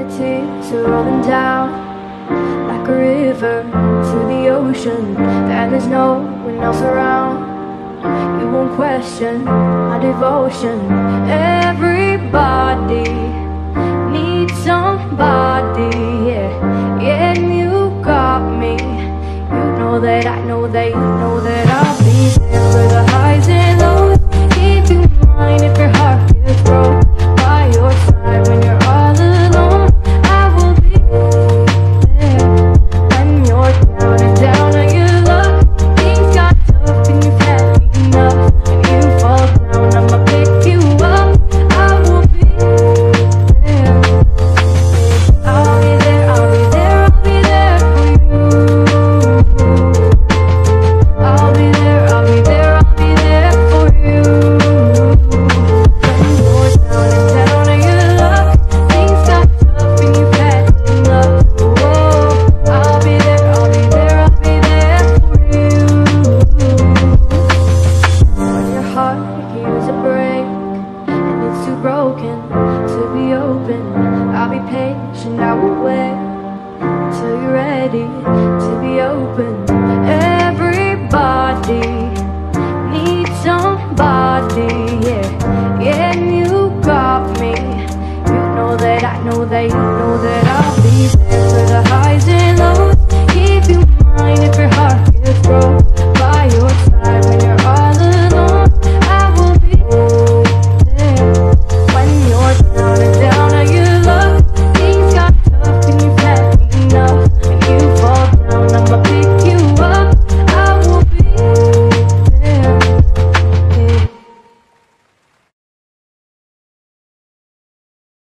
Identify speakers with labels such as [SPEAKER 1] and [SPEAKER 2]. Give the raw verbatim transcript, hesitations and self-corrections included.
[SPEAKER 1] the tears are rolling down like a river to the ocean, and there's no one else around. You won't question my devotion. Everybody needs somebody, yeah, yeah, and you got me. You know that I know that you know that I'll be there for the highs and lows. Keep you in mind if your heart gets broke. By your side when you're all alone, I will be there when you're down and down on your luck. Things got tough and you've had enough. When you fall down, I'ma pick you up. I will be there. I'll be there, I'll be there, I'll be there for you. I'll be there, I'll be there, I'll be there for you. When you're down and down on your luck, things got tough and you've had enough. Oh, I'll be there, I'll be there, I'll be there for you. When your heart could use a break and it's too broken to be open, I'll be patient, I will wait till you're ready to be open. Everybody needs somebody, yeah, yeah, and you got me. You know that I know that you